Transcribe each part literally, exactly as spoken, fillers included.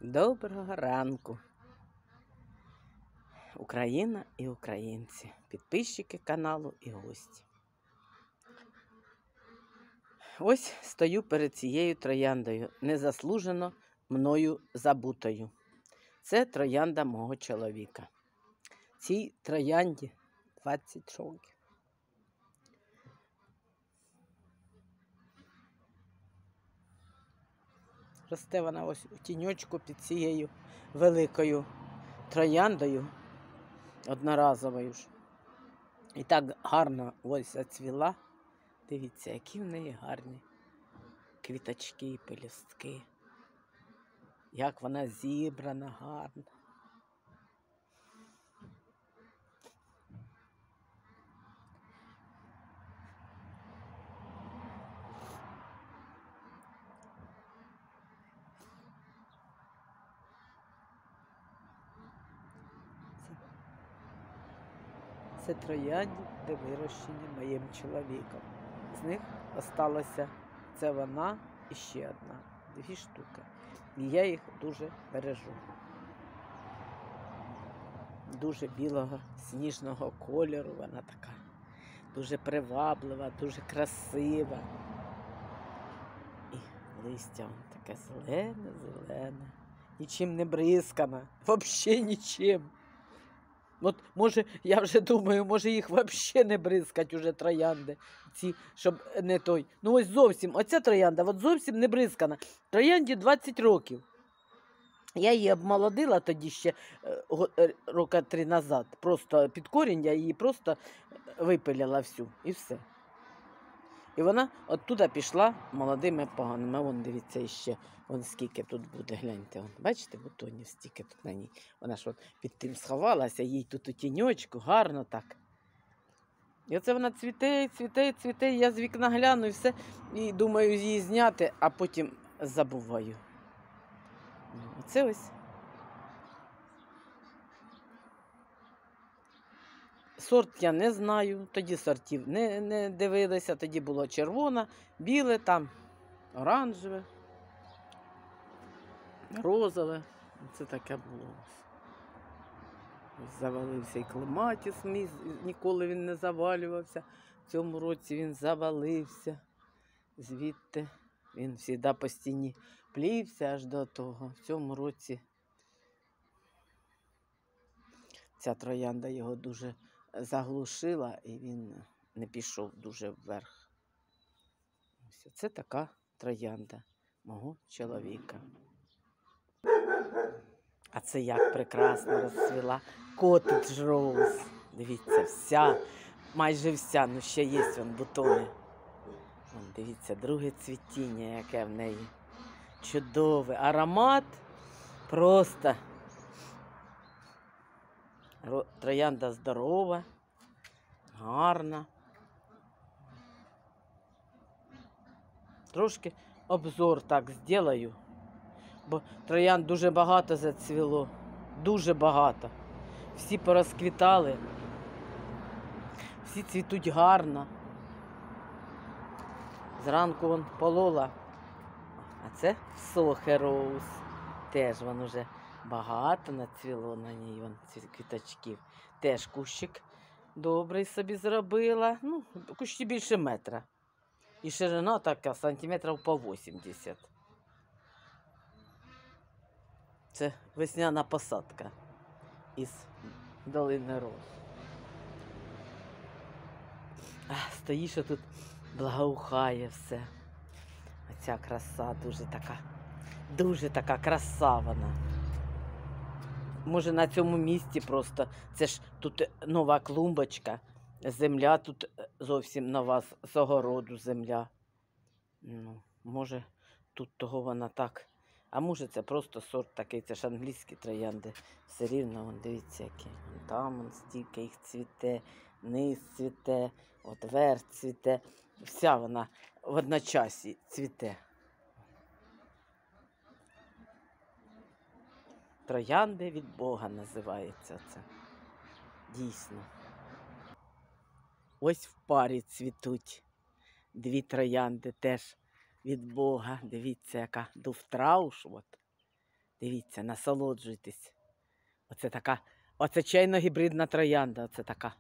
Доброго ранку, Україна і українці, підписчики каналу і гості. Ось стою перед цією трояндою, незаслужено мною забутою. Це троянда мого чоловіка. Цій троянді двадцять років. Росте вона ось у тіньочку під цією великою трояндою, одноразовою ж. І так гарно ось зацвіла. Дивіться, які в неї гарні квіточки і пелюстки. Як вона зібрана гарно. Це троянди, де вирощені моїм чоловіком. З них осталося це вона і ще одна. Дві штуки. І я їх дуже бережу. Дуже білого, сніжного кольору вона така. Дуже приваблива, дуже красива. І листя воно таке зелене-зелене. Нічим не бризкане. Взагалі нічим. От, може, я вже думаю, може їх взагалі не бризкать уже троянди, ці, щоб не той. Ну ось зовсім, оця троянда от зовсім не бризкана. Троянді двадцять років. Я її обмолодила тоді ще роки три назад. Просто під корінь я її просто випиляла всю і все. І вона оттуда пішла молодими поганими. Вон, дивіться, іще, вон скільки тут буде, гляньте. Вон. Бачите, бутонів стільки тут на ній. Вона ж от під тим сховалася, їй тут у тіньочку, гарно так. І оце вона цвіте, цвіте, цвіте, я з вікна гляну і все, і думаю її зняти, а потім забуваю. Оце ось. Сорт я не знаю, тоді сортів не, не дивилися, тоді було червоне, біле, там оранжеве, розове. Це таке було. Ось завалився і клематіс мій, ніколи він не завалювався. В цьому році він завалився. Звідти він завжди по стіні плівся аж до того. В цьому році ця троянда його дуже заглушила, і він не пішов дуже вверх. Ось це така троянда мого чоловіка. А це як прекрасно розцвіла Cottage Rose. Дивіться, вся, майже вся, ну ще є вон бутони. Вон, дивіться, друге цвітіння, яке в неї. Чудове. Аромат просто. Троянда здорова, гарна. Трошки обзор так зроблю, бо троянд дуже багато зацвіло, дуже багато. Всі порозквітали, всі цвітуть гарно. Зранку вон полола, а це Sohe Rose. Теж вон уже багато нацвіло на ній, вон ці квіточків. Теж кущик добрий собі зробила. Ну, кущі більше метра. І ширина така сантиметрів по вісімдесят. Це весняна посадка із долини роз. Стоїш, тут благоухає все. А ця краса дуже така, дуже така краса вона. Може на цьому місці просто, це ж тут нова клумбочка, земля тут зовсім нова, з огороду земля. Ну, може тут того вона так, а може це просто сорт такий, це ж англійські троянди. Все рівно, вон, дивіться які, вон там вон стільки їх цвіте, низ цвіте, от верх цвіте, вся вона в одночасі цвіте. Троянди від Бога називається це. Дійсно. Ось в парі цвітуть дві троянди теж від Бога. Дивіться, яка дуфтрауш. От. Дивіться, насолоджуйтесь. Оце така, оце чайно-гібридна троянда, оце така.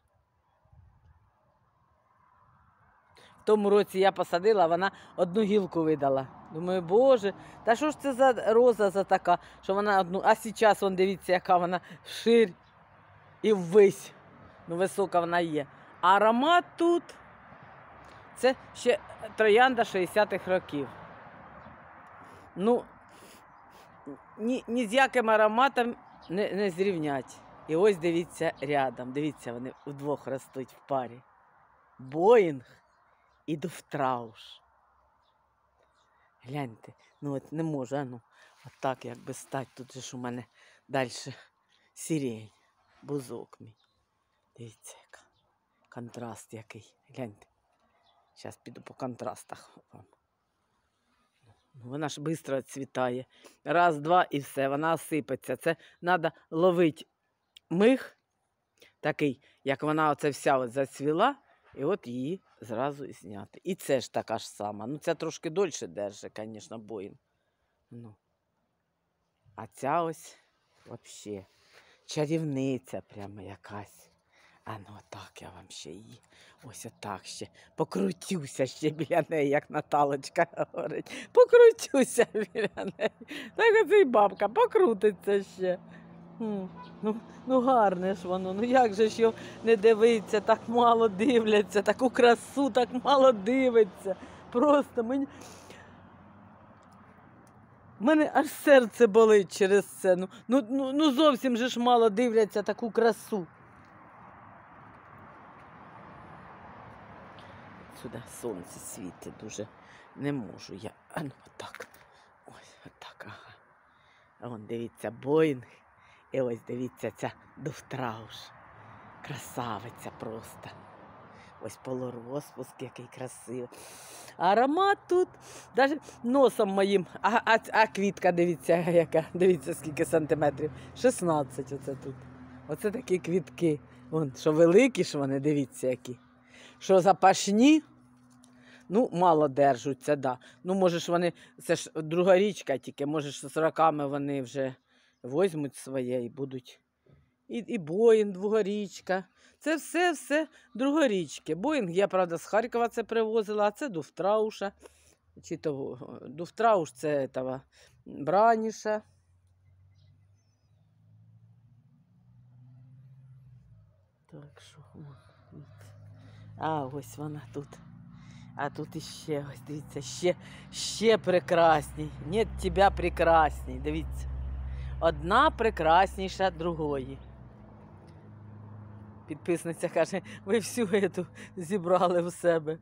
В тому році я посадила, вона одну гілку видала. Думаю, боже, та що ж це за роза за така, що вона одну, а зараз, вон, дивіться, яка вона вширь і ввись. Ну, висока вона є. А аромат тут, це ще троянда шістдесятих років. Ну, ні, ні з яким ароматом не, не зрівнять. І ось дивіться рядом, дивіться, вони вдвох ростуть в парі. Боїнг і Дуфтрауш. Гляньте, ну от не можу, а ну, отак якби стать. Тут же ж у мене далі сирень, бузок мій. Дивіться, яка. Контраст який. Гляньте. Зараз піду по контрастах вам. Вона ж швидко відцвітає. Раз, два і все, вона осипеться. Це треба ловити мих, такий, як вона оце вся от зацвіла, і от її зразу і зняти. І це ж така ж сама. Ну, ця трошки дольше держить, звісно, боїн. Ну. А ця ось взагалі чарівниця прямо якась. А ну отак я вам ще її. Ось отак ще. Покрутюся ще біля неї, як Наталочка говорить. Покрутюся біля неї. Так оце й бабка покрутиться ще. Ну, ну гарне ж воно, ну як же ж його не дивиться, так мало дивляться, таку красу так мало дивиться. Просто мені... У мене аж серце болить через це. Ну, ну, ну, ну зовсім же ж мало дивляться таку красу. Сюди сонце світить дуже. Не можу я. А ну отак. Ось отак, ага. А вон дивіться, Боїнг. І ось дивіться, ця Дуфтрауш. Красавиця просто. Ось полурозпуск який красивий. Аромат тут, навіть носом моїм. А, а, а квітка, дивіться, яка. Дивіться, скільки сантиметрів. шістнадцять оце тут. Оце такі квітки. Вон, що великі ж вони, дивіться, які. Що запашні, ну, мало держуться, да. Ну, може ж вони, це ж друга річка тільки, може ж з роками вони вже візьмуть своє і будуть. І, і Боїнг, другорічка. Це все-все другорічки. Боїнг, я, правда, з Харкова це привозила, а це Дуфтрауша. Чи того, Дуфтрауш це того, Браніша. Так що, а ось вона тут. А тут іще, ось дивіться, ще, ще прекрасній. Нет тебе прекрасній, дивіться. Одна прекрасніша другої. Підписниця каже, ви всю эту зібрали в себе.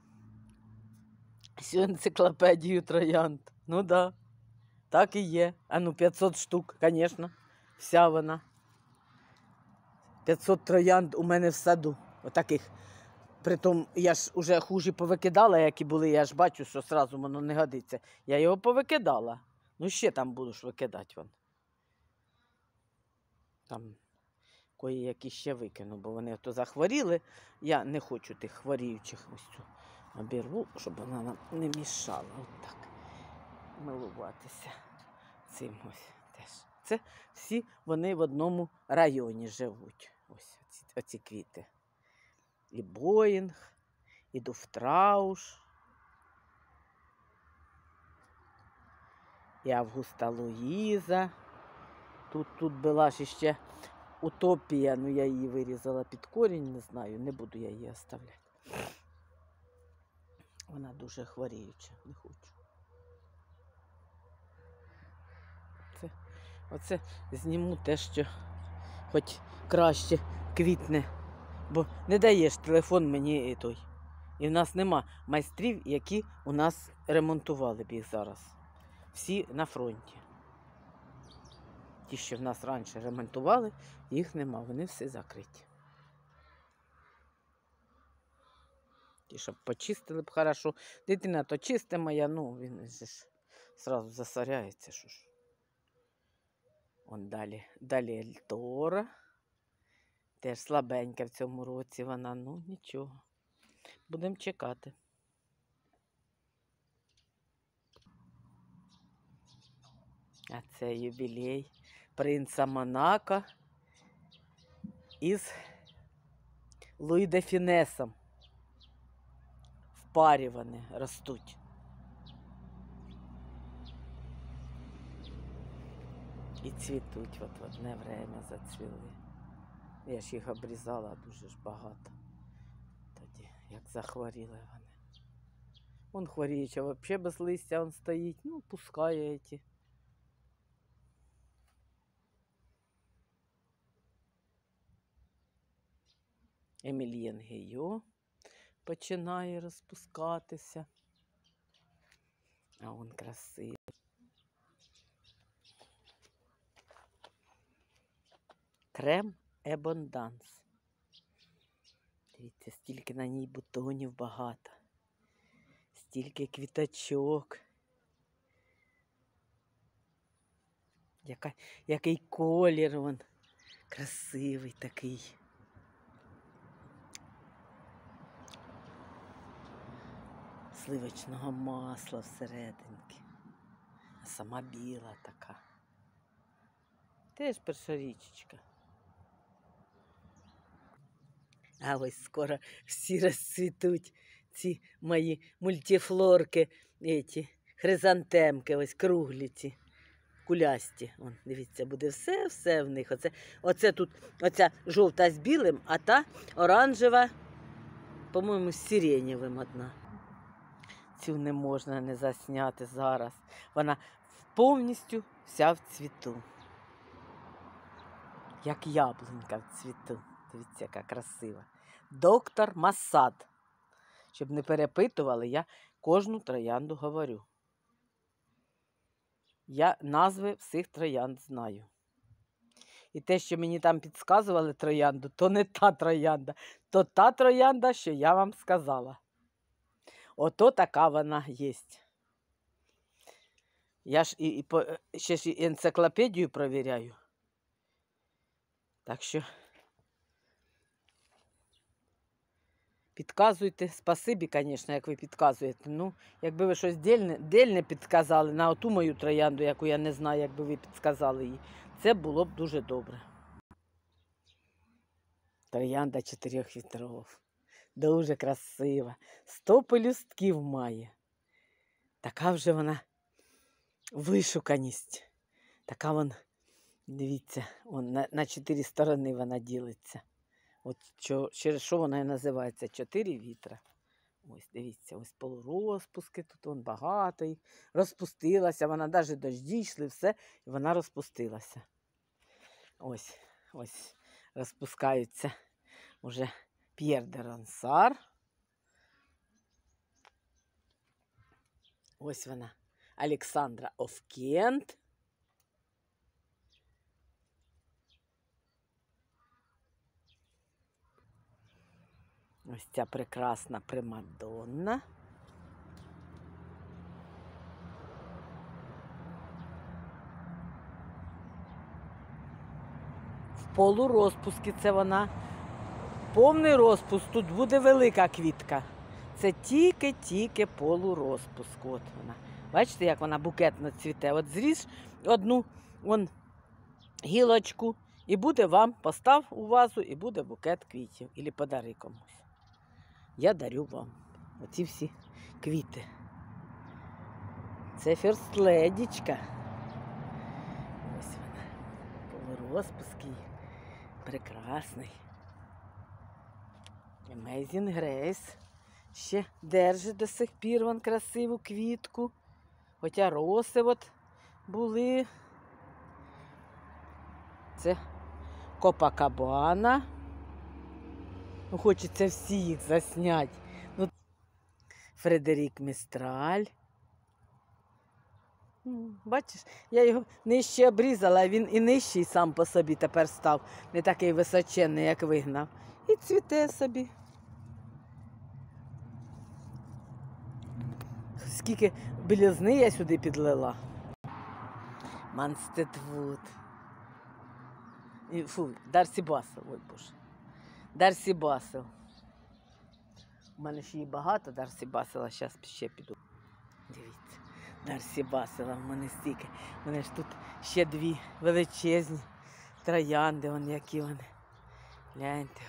Всю енциклопедію троянд. Ну да, так і є. А ну п'ятсот штук, звісно, вся вона. п'ятсот троянд у мене в саду, отаких. Притом я ж уже хужі повикидала, які були, я ж бачу, що одразу воно не годиться. Я його повикидала. Ну ще там буду ж викидати вон. Там кої-які ще викину, бо вони то захворіли. Я не хочу тих хворіючих ось цю обірву, щоб вона нам не мішала. От так. Милуватися цим ось теж. Це всі вони в одному районі живуть. Ось оці, оці квіти. І Боїнг, і Дуфтрауш, і Августа Луїза. Тут, тут була ж ще Утопія, ну я її вирізала під корінь, не знаю, не буду я її оставляти. Вона дуже хворіюча, не хочу. Це, оце зніму те, що хоч краще квітне. Бо не даєш телефон мені і той. І в нас нема майстрів, які у нас ремонтували б їх зараз. Всі на фронті. Ті, що в нас раніше ремонтували, їх нема, вони всі закриті. Ті, щоб почистили б хорошо. Дитина то чиста моя, ну, він ж зразу засоряється. Що ж. Вон далі, далі Ельтора. Теж слабенька в цьому році вона, ну нічого. Будемо чекати. А це ювілей принца Монако із Луї де Фінесом. В парі вони ростуть. І цвітуть, от в одне время зацвіли. Я ж їх обрізала дуже ж багато. Тоді, як захворіли вони. Он хворіюча, взагалі без листя он стоїть, ну, пускає ці. Емільєн Гейо починає розпускатися. А он красивий. Крем Ебонданс. Дивіться, стільки на ній бутонів багато. Стільки квіточок. Яка, який колір він красивий такий. Сливочного масла всерединки. А сама біла така. Теж перша річечка. А ось скоро всі розцвітуть ці мої мультифлорки, ці хризантемки, ось круглі ці, кулясті. Вон, дивіться, буде все-все в них. Оце, оце тут, оця жовта з білим, а та оранжева, по-моєму, з сиренєвим одна. Цю не можна не засняти зараз. Вона повністю вся в цвіту. Як яблунька в цвіту. Дивіться, яка красива. Доктор Масад. Щоб не перепитували, я кожну троянду говорю. Я назви всіх троянд знаю. І те, що мені там підказували троянду, то не та троянда, то та троянда, що я вам сказала. Ото така вона є. Я ж і, і по, ще ж і енциклопедію провіряю. Так що підказуйте. Спасибі, звісно, як ви підказуєте. Ну, якби ви щось дельне, дельне підказали на оту мою троянду, яку я не знаю, якби ви підказали її, це було б дуже добре. Троянда чотирьох вітров. Дуже красива. Сто пелюстків має. Така вже вона вишуканість. Така вона, дивіться, вон, на, на чотири сторони вона ділиться. От що, через що вона і називається чотири вітра. Ось, дивіться, ось полурозпуски, тут вон багато їх. Розпустилася, вона навіть дожді йшли, все, і вона розпустилася. Ось, ось, розпускаються уже П'єр де Рансар. Ось вона, Олександра оф Кент. Ось ця прекрасна примадонна. В полурозпуску це вона. Повний розпуск, тут буде велика квітка. Це тільки-тільки полурозпуск. От вона. Бачите, як вона букетно цвіте. От зріж одну вон, гілочку і буде вам, постав у вазу, і буде букет квітів. Або подари комусь. Я дарю вам оці всі квіти. Це ферстледічка. Ось вона. Полурозпуски. Прекрасний. Amazing Grace. Ще держить до сих пір вон красиву квітку. Хоча роси от були. Це Копакабана. Ну, хочеться всі їх засняти. Ну, Фредерік Містраль. Бачиш, я його нижче обрізала, а він і нижчий сам по собі тепер став. Не такий височенний, як вигнав. І цвіте собі. Скільки білизни я сюди підлила. Манстедвуд. Фу, Дарсі Басел, ой боже. Дарсі Басел. У мене ще її багато Дарсі Басела, зараз ще піду. Дивіться. нарсібасила в мене стільки. Вони ж тут ще дві величезні троянди, вон які вони. Гляньте.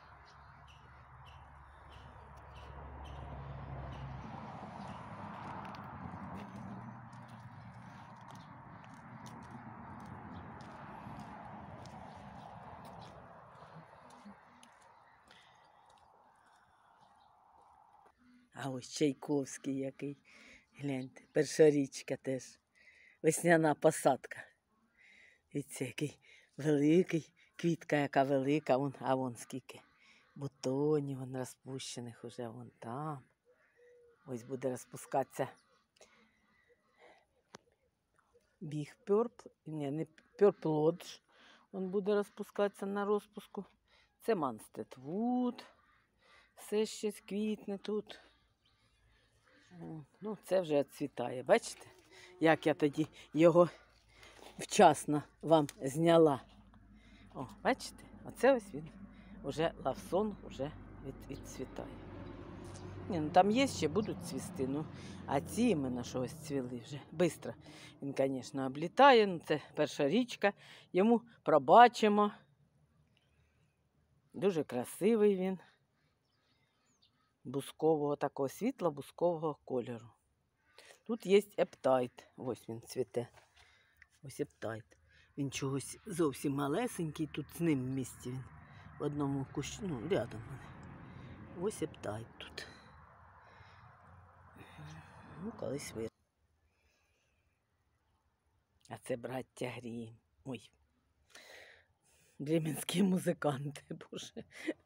А ось Чайковський який. Гляньте, перша річка теж. Весняна посадка. Дивіться, який великий, квітка яка велика, вон, а вон скільки бутонів, вон розпущених уже вон там. Ось буде розпускатися біг пёрпл, ні, не Purple Lodge, він буде розпускатися на розпуску. Це Манстед Вуд, все ще квітне тут. Ну, це вже відцвітає. Бачите, як я тоді його вчасно вам зняла. О, бачите, оце ось він, вже лавсон вже від, відцвітає. Ні, ну там є ще, будуть цвісти, ну, а ці іменно що ось цвіли вже. Бистро він, звісно, облітає, ну, це перша річка, йому пробачимо. Дуже красивий він. Бускового такого світла, бускового кольору. Тут є ептайт. Ось він цвіте. Ось ептайт. Він чогось зовсім малесенький, тут з ним в місті він. В одному кущі, ну, рядом вони. Ось ептайт тут. Ну, колись ви. А це браття Грім. Ой. Бременські музиканти, боже.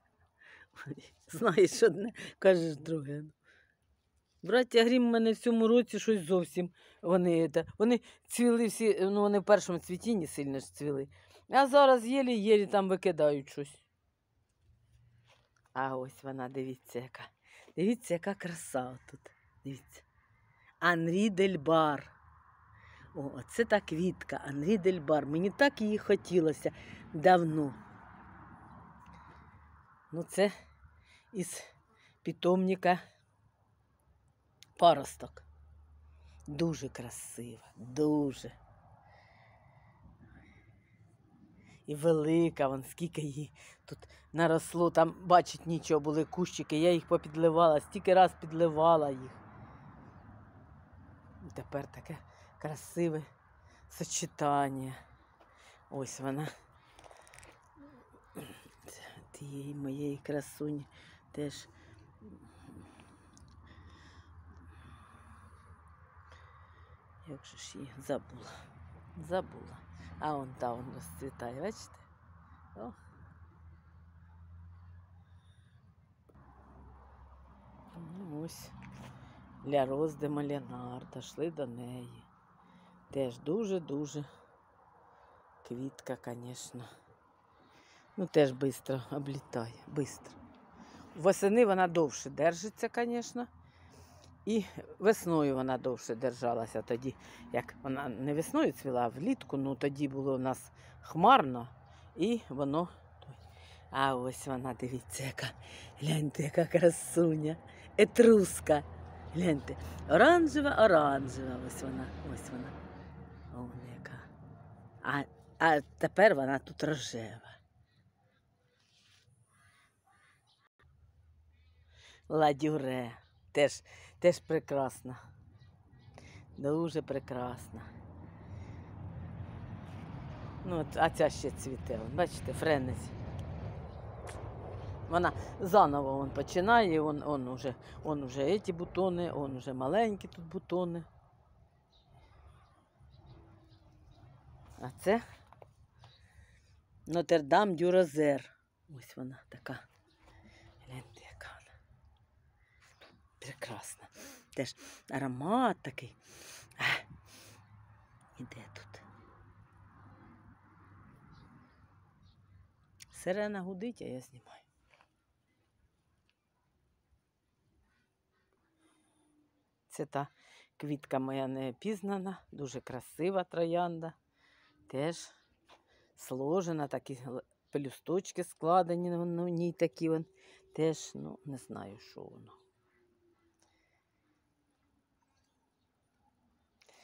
Знаєш одне, кажеш друге. Браття Грім в мене в цьому році щось зовсім. Вони, та, вони цвіли всі, ну вони в першому цвітінні сильно ж цвіли. А зараз єлі-єлі там викидають щось. А ось вона, дивіться яка. Дивіться, яка краса тут. Дивіться. Анрі дель Бар. О, це та квітка, Анрі дель Бар. Мені так її хотілося давно. Ну, це із питомника паросток. Дуже красива, дуже. І велика, вон скільки її тут наросло. Там, бачить, нічого, були кущики, я їх попідливала, стільки раз підливала їх. І тепер таке красиве сочетання. Ось вона. Тієї моєї красуні теж. Як же ж її забула. Забула. А вон та вон розцвітає, бачите? О. Ну, ось Ля Роз де Малінар, дійшли до неї. Теж дуже-дуже квітка, звісно. Ну, теж швидко облітає, швидко. Восени вона довше держиться, звісно. І весною вона довше держалася тоді, як вона не весною цвіла, а влітку, ну тоді було у нас хмарно, і воно... А ось вона, дивіться, яка, гляньте, яка красуня, етруска, гляньте, оранжева-оранжева, ось вона, ось вона, о, яка. А, а тепер вона тут рожева. Ладюре, теж, теж прекрасна, дуже прекрасна. Ну, от, а ця ще цвіте, бачите, френезі. Вона заново он починає, он, он уже, он уже ці бутони, он уже маленькі тут бутони. А це Нотр-Дам дю Розер. Ось вона така. Гляньте, яка вона. Прекрасна. Теж аромат такий. А, іде тут. Сирена гудить, а я знімаю. Це та квітка моя неопізнана, дуже красива троянда. Теж сложена, такі пелюсточки складені на ній такі. Вон. Теж, ну, не знаю, що воно.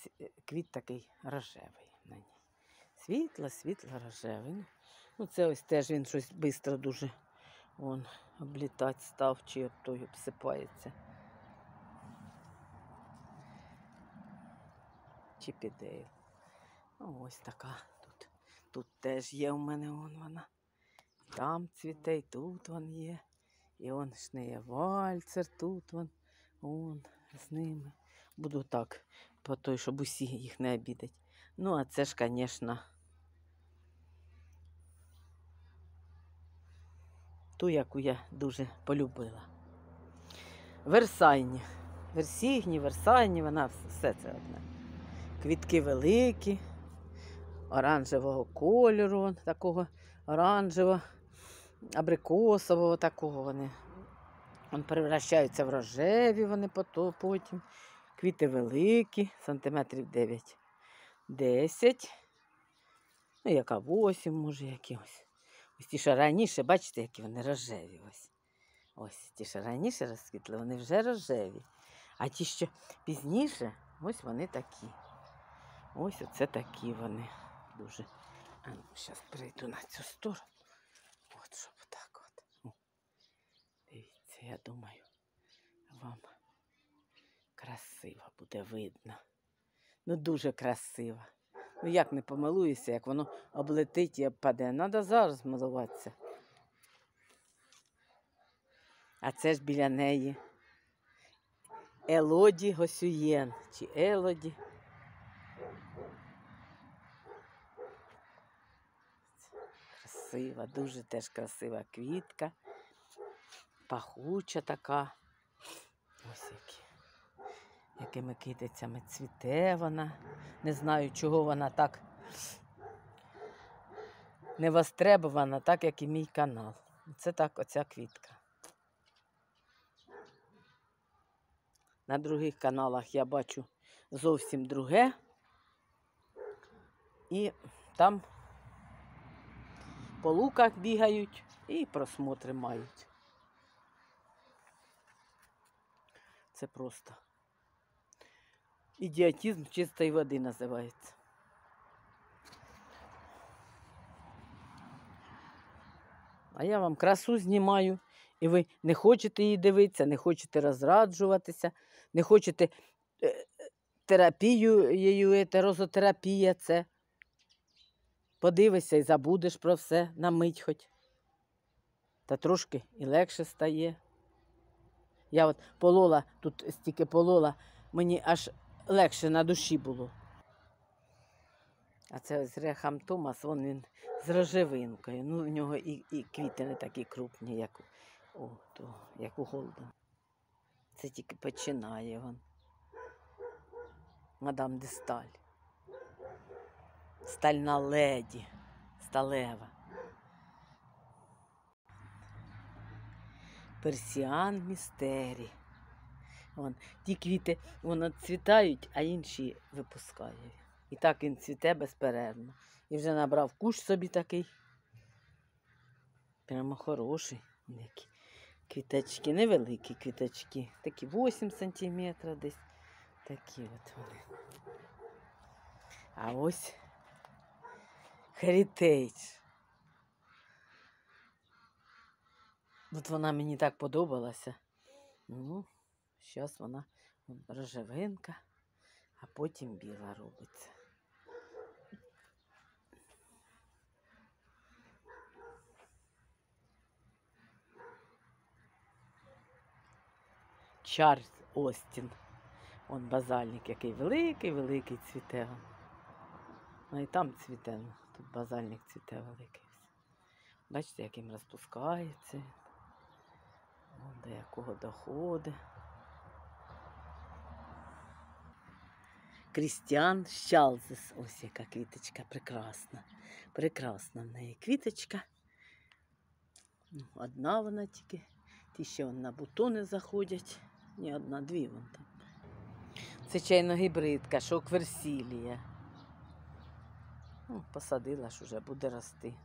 квіт такий рожевий на ній. Світло, світло, рожевий. Ну, це ось теж він щось швидко дуже вон, облітати став, чи от той обсипається. Чіпідейл. Ось така тут. Тут теж є у мене вон вона. Там цвіте, і тут вон є. І он шнеє вальцер, тут вон, вон з ними. Буду так, по той, щоб усі їх не обідати. Ну, а це ж, звісно, ту, яку я дуже полюбила. Версайні. Версігні, версайні, вона все це одне. Квітки великі, оранжевого кольору, такого оранжевого, абрикосового такого вони. Вони перевращаються в рожеві, вони потім. Квіти великі, сантиметрів дев'ять десять. Ну, яка вісім, може, якимось. Ось ті, що раніше, бачите, які вони рожеві. Ось, ось ті, що раніше розквітли, вони вже рожеві. А ті, що пізніше, ось вони такі. Ось оце такі вони. Дуже. А ну, зараз перейду на цю сторону. От, щоб так от. О, дивіться, я думаю, вам красиво буде видно. Ну, дуже красиво. Ну, як не помилуюся, як воно облетить і обпаде. Треба зараз милуватися. А це ж біля неї Елоді Госюєн. Чи Елоді. Красива, дуже теж красива квітка. Пахуча така. Ось які. Якими китицями цвіте вона. Не знаю, чого вона так не востребована, так, як і мій канал. Це так, оця квітка. На других каналах я бачу зовсім друге. І там по луках бігають і просмотри мають. Це просто ідіотизм чистої води називається. А я вам красу знімаю, і ви не хочете її дивитися, не хочете розраджуватися, не хочете е, терапію, її, розотерапія це. Подивишся і забудеш про все на мить хоч. Та трошки і легше стає. Я от полола, тут стільки полола, мені аж легше на душі було. А це ось Рехам Томас, вон він з рожевинкою. Ну, в нього і, і квіти не такі крупні, як у, о, то, як у Голден. Це тільки починає вон. Мадам де Сталь. Стальна леді. Сталева. Персіан містері. Вон, ті квіти вон цвітають, а інші випускають. І так він цвіте безперервно. І вже набрав кущ собі такий. Прямо хороший. Які квіточки, невеликі квіточки. Такі вісім сантиметрів десь. Такі от вони. А ось Heritage. От вона мені так подобалася. Ну, зараз вона рожевинка, а потім біла робиться. Чарльз Остін. Он базальник, який великий-великий цвіте. Ну і там цвіте, тут базальник цвіте великий. Бачите, яким розпускається. Вон до якого доходить. Крістіан Щалзес. Ось яка квіточка прекрасна. Прекрасна в неї квіточка. Одна вона тільки. Ті ще вон на бутони заходять. Ні, одна, дві вон там. Це чайно-гібридка, шок-версілія. Ну, посадила ж уже, буде рости.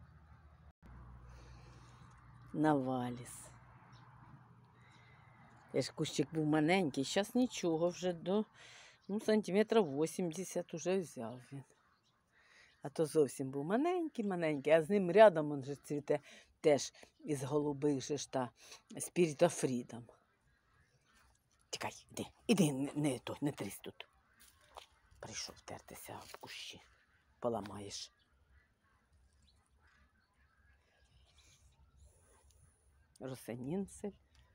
Наваліс. Я ж кущик був маленький, зараз нічого, вже до, Ну, сантиметрів вісімдесят уже взяв він. А то зовсім був маленький-маленький, а з ним рядом он же цвіте теж із голубих же ж та Spirit of Freedom. Тікай, іди, іди, не, не, то, не трись тут. Прийшов тертися об кущі. Поламаєш. Росанінцель.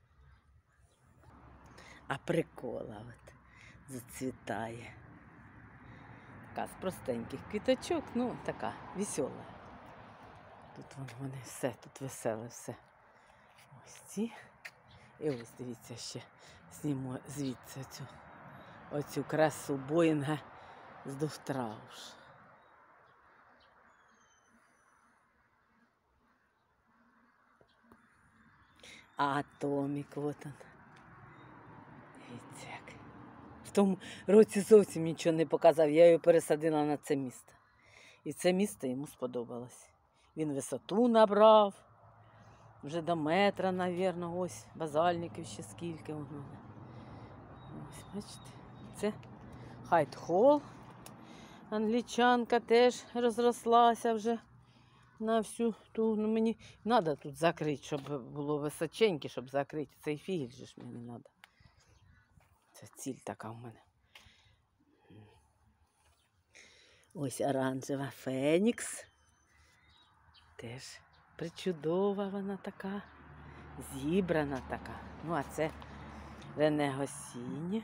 А прикола от зацвітає. Така з простеньких квіточок, ну така весела. Тут вон, вони все, тут веселе все. Ось ці. І ось дивіться ще, зніму звідси оцю, оцю красу Боїнга з Дуфтрауш. А атомік, от он. Дивіться як. В тому році зовсім нічого не показав, я його пересадила на це місто. І це місто йому сподобалось. Він висоту набрав, вже до метра, мабуть, ось базальників ще скільки воно. Ось, бачите, це Хайт-Холл. Англічанка теж розрослася вже на всю ту. Ну, мені треба тут закрити, щоб було височеньке, щоб закрити. Цей фігель же ж мені треба. Це ціль така в мене. Ось оранжева Фенікс. Теж причудова вона така. Зібрана така. Ну, а це Рене Госсіні.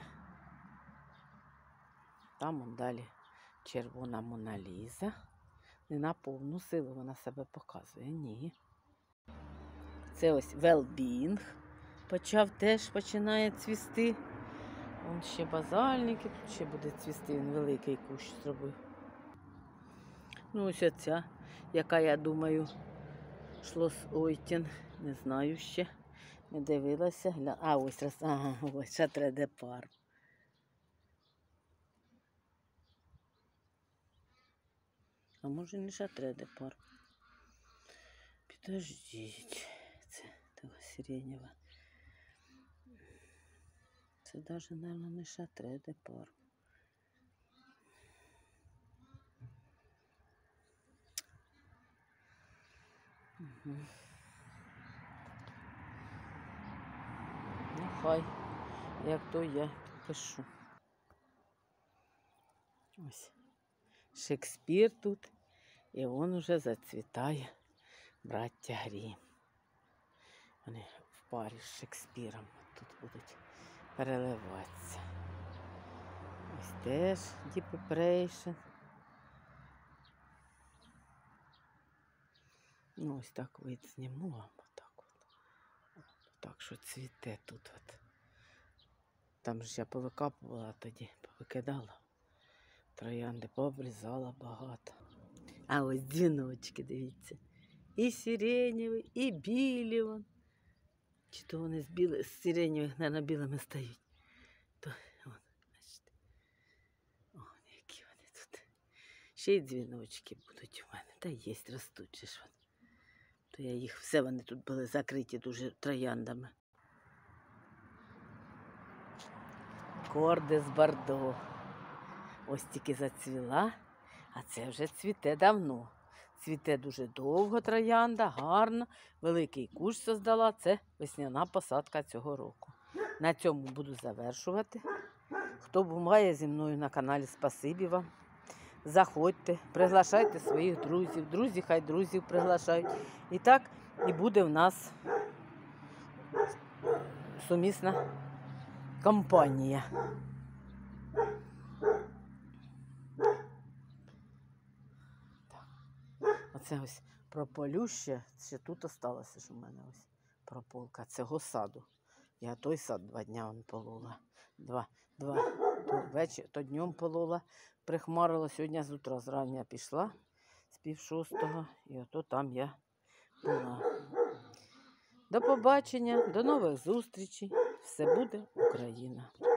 Там он далі червона Мона Ліза. Не на повну силу вона себе показує, ні. Це ось Велбінг. Почав теж, починає цвісти. Вон ще базальники, тут ще буде цвісти, він великий кущ зробив. Ну ось оця, яка, я думаю, Шлос Ойтін, не знаю ще, не дивилася. Гля... А, ось раз, ага, ось Шатре де Парм. А може не Шатре де Парм. Підождіть, це така сиренева. Це навіть, мабуть, не Шатре де Парм. Угу. Ну, хай, як то я підпишу. Ось Шекспір тут, і він уже зацвітає, браття Грім. Вони в парі з Шекспіром тут будуть переливатися. Ось теж Deep Impression. Ну, ось так вид зніму вам, отак от. Так що цвіте тут от. Там ж я повикапувала тоді, повикидала. Троянди пообрізала багато. А ось дзвіночки, дивіться. І сиренєві, і білі вон. Чи то вони з, біли, з сиренєвих, мабуть, білими стають. То, вон, бачите. О, які вони тут. Ще й дзвіночки будуть у мене. Та є, ростуть же ж вони. То я їх, все вони тут були закриті дуже трояндами. Корди з Бордо. Ось тільки зацвіла, а це вже цвіте давно. Цвіте дуже довго троянда, гарно, великий кущ создала. Це весняна посадка цього року. На цьому буду завершувати. Хто буває зі мною на каналі, спасибі вам. Заходьте, приглашайте своїх друзів. Друзі, хай друзів приглашають. І так і буде в нас сумісна компанія. Оце ось прополю ще, ще тут осталося ж у мене ось прополка цього саду. Я той сад два дня он полола. Два, два, то вечір, то днем полола. Прихмарила, сьогодні з утра зрання пішла з пів шостого, і ото там я була. До побачення, до нових зустрічей. Все буде Україна.